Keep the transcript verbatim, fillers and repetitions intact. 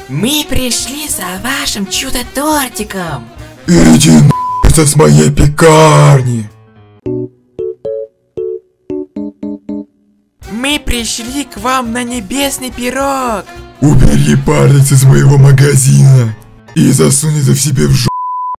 Мы пришли за вашим чудо-тортиком. Иди нахуй с моей пекарни. Мы пришли к вам на небесный пирог. Убери палец из моего магазина и засунь это в себе в жопу.